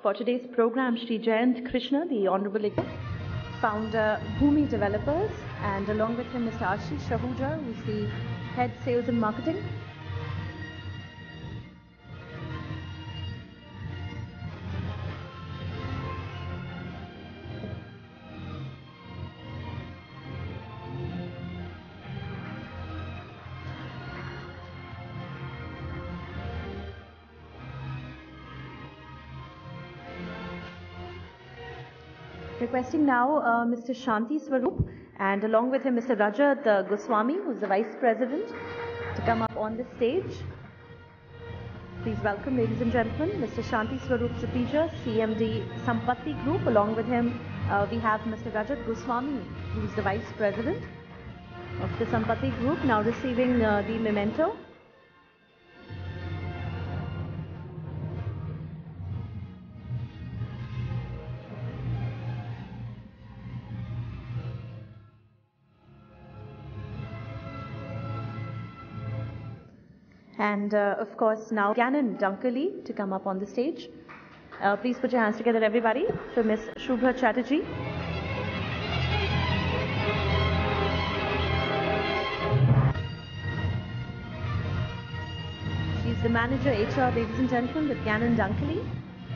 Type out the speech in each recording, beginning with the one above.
For today's program, Shri Jayant Krishna, the Honorable founder, Bhumi Developers, and along with him, Mr. Ashish Shahuja, who is the Head Sales and Marketing. Requesting now Mr. Shanti Swarup and along with him Mr. Rajat Goswami, who is the Vice President, to come up on the stage. Please welcome, ladies and gentlemen, Mr. Shanti Swarup Satija, CMD Sampatti Group. Along with him, we have Mr. Rajat Goswami, who is the Vice President of the Sampatti Group, now receiving the memento. And of course now Gannon Dunkali to come up on the stage. Please put your hands together, everybody, for Miss Shubha Chatterjee. She's the manager HR, ladies and gentlemen, with Gannon Dunkali.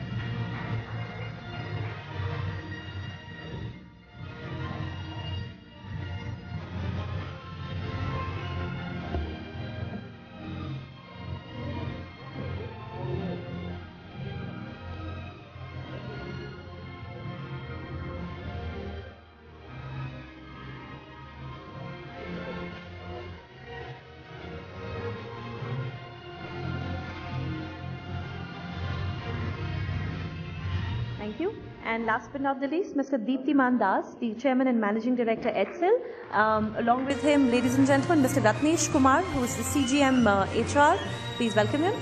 Thank you. And last but not the least, Mr. Deeptiman Das, the Chairman and Managing Director, EDSIL. Along with him, ladies and gentlemen, Mr. Ratnesh Kumar, who is the CGM HR. Please welcome him.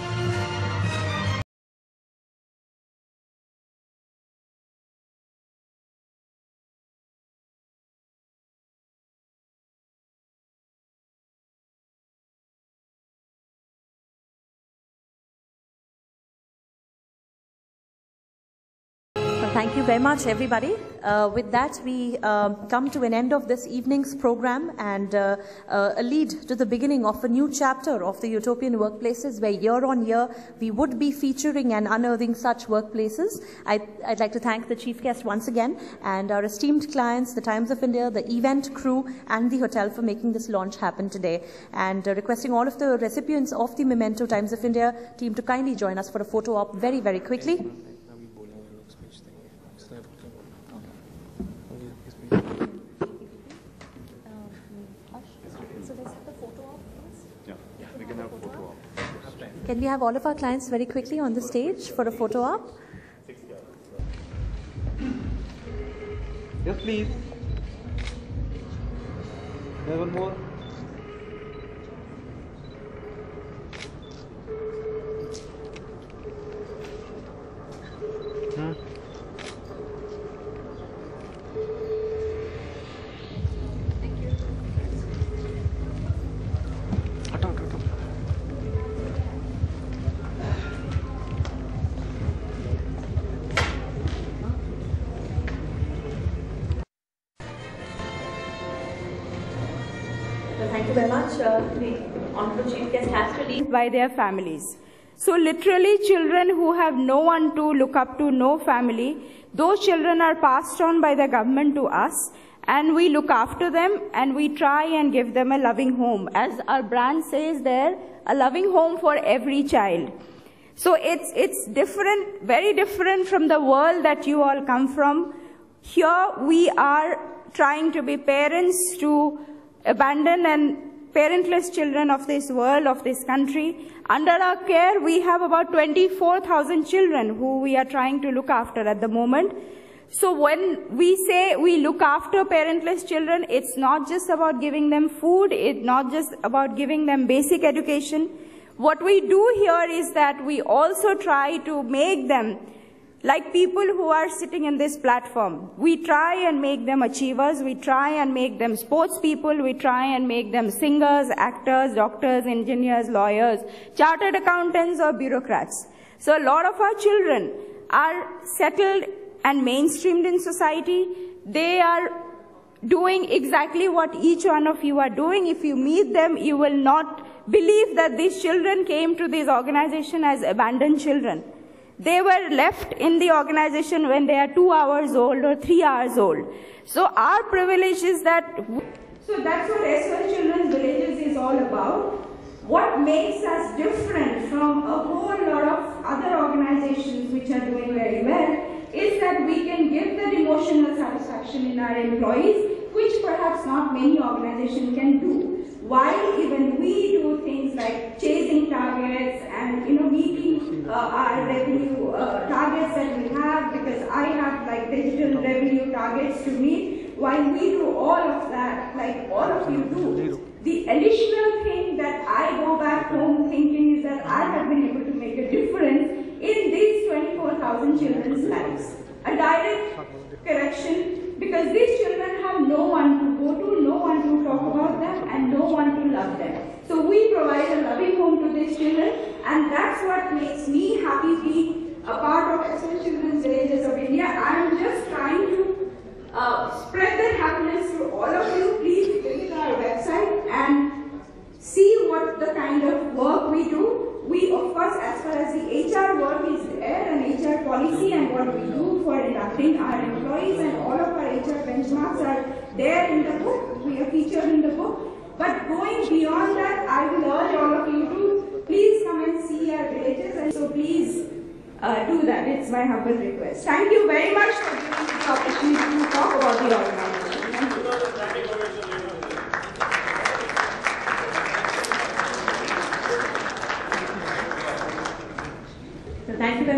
Thank you very much, everybody. With that, we come to an end of this evening's program and a lead to the beginning of a new chapter of the Utopian Workplaces, where year on year we would be featuring and unearthing such workplaces. I'd like to thank the chief guest once again and our esteemed clients, the Times of India, the event crew and the hotel for making this launch happen today. And requesting all of the recipients of the Memento Times of India team to kindly join us for a photo op very, very quickly. Can we have all of our clients very quickly on the stage for a photo op? Yes, please. Have one more. Thank you very much. The Honorable Chief Guest has to leave. By their families. So literally children who have no one to look up to, no family, those children are passed on by the government to us and we look after them and we try and give them a loving home. As our brand says there, a loving home for every child. So it's different, very different from the world that you all come from. Here we are trying to be parents to abandoned and parentless children of this world, of this country. Under our care, we have about 24,000 children who we are trying to look after at the moment. So when we say we look after parentless children, it's not just about giving them food, it's not just about giving them basic education. What we do here is that we also try to make them like people who are sitting in this platform. We try and make them achievers, we try and make them sports people, we try and make them singers, actors, doctors, engineers, lawyers, chartered accountants or bureaucrats. So a lot of our children are settled and mainstreamed in society. They are doing exactly what each one of you are doing. If you meet them, you will not believe that these children came to this organization as abandoned children. They were left in the organization when they are 2 hours old or 3 hours old. So our privilege is that... So that's what SOS Children's Villages is all about. What makes us different from a whole lot of other organizations which are doing very well is that we can give that emotional satisfaction in our employees, which perhaps not many organizations can do. While even we do things like chasing targets and meeting our revenue targets that we have, because I have like digital revenue targets to meet, while we do all of that, like all of you do, the additional thing that I go back home thinking is that I have been able to make a difference in these 24,000 children's lives. A direct correction, because these children have no one to go to, no one to talk about them, and no one to love them. So we provide a loving home to these children, and that's what makes me happy being a part of SOS Children's Villages of India. I am just trying to spread that happiness to all of you. Please visit our website and see what the kind of work we do. We, of course, as far as the HR work is there, and HR policy and what we do for inducting our employees, and all of our HR benchmarks are there in the book. We are featured in the book. But going beyond that, I will urge all of you to please come and see our villages, and so please do that. It's my humble request. Thank you very much for giving me the opportunity to talk about the organization. Thank you.